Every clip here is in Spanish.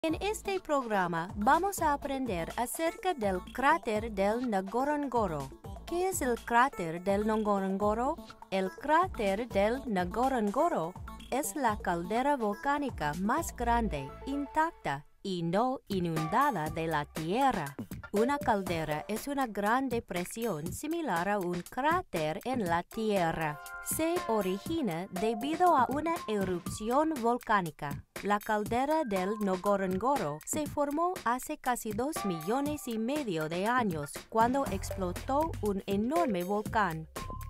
En este programa vamos a aprender acerca del cráter del Ngorongoro. ¿Qué es el cráter del Ngorongoro? El cráter del Ngorongoro es la caldera volcánica más grande, intacta y no inundada de la Tierra. Una caldera es una gran depresión similar a un cráter en la Tierra. Se origina debido a una erupción volcánica. La caldera del Ngorongoro se formó hace casi 2,5 millones de años cuando explotó un enorme volcán.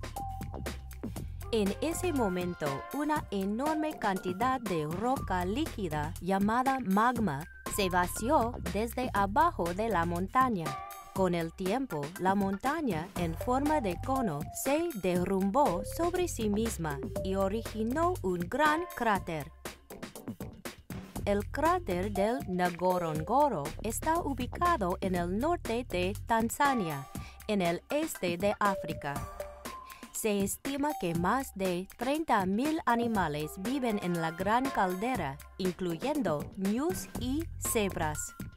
En ese momento, una enorme cantidad de roca líquida llamada magma se vació desde abajo de la montaña. Con el tiempo, la montaña en forma de cono se derrumbó sobre sí misma y originó un gran cráter. El cráter del Ngorongoro está ubicado en el norte de Tanzania, en el este de África. Se estima que más de 30,000 animales viven en la gran caldera, incluyendo ñus y cebras.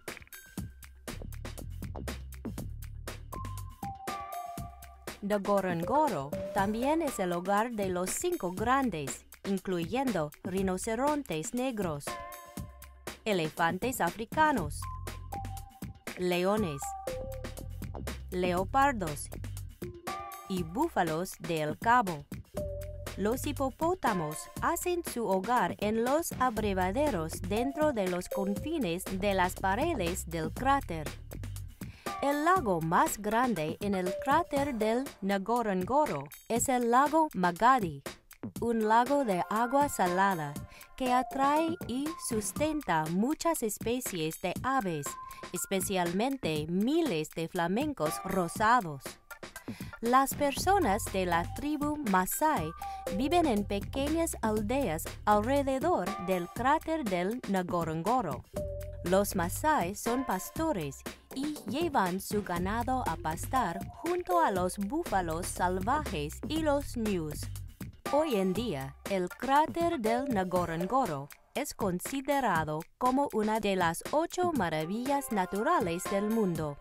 Ngorongoro también es el hogar de los 5 grandes, incluyendo rinocerontes negros, elefantes africanos, leones, leopardos y búfalos del Cabo. Los hipopótamos hacen su hogar en los abrevaderos dentro de los confines de las paredes del cráter. El lago más grande en el cráter del Ngorongoro es el lago Magadi, un lago de agua salada que atrae y sustenta muchas especies de aves, especialmente miles de flamencos rosados. Las personas de la tribu Masái viven en pequeñas aldeas alrededor del cráter del Ngorongoro. Los Masái son pastores y llevan su ganado a pastar junto a los búfalos salvajes y los ñus. Hoy en día, el cráter del Ngorongoro es considerado como una de las 8 maravillas naturales del mundo.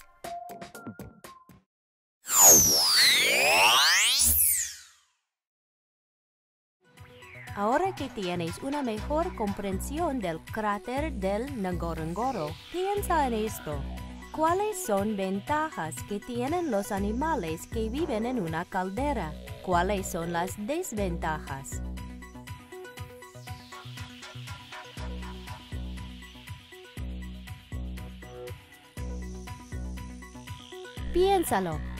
Ahora que tienes una mejor comprensión del cráter del Ngorongoro, piensa en esto. ¿Cuáles son ventajas que tienen los animales que viven en una caldera? ¿Cuáles son las desventajas? Piénsalo.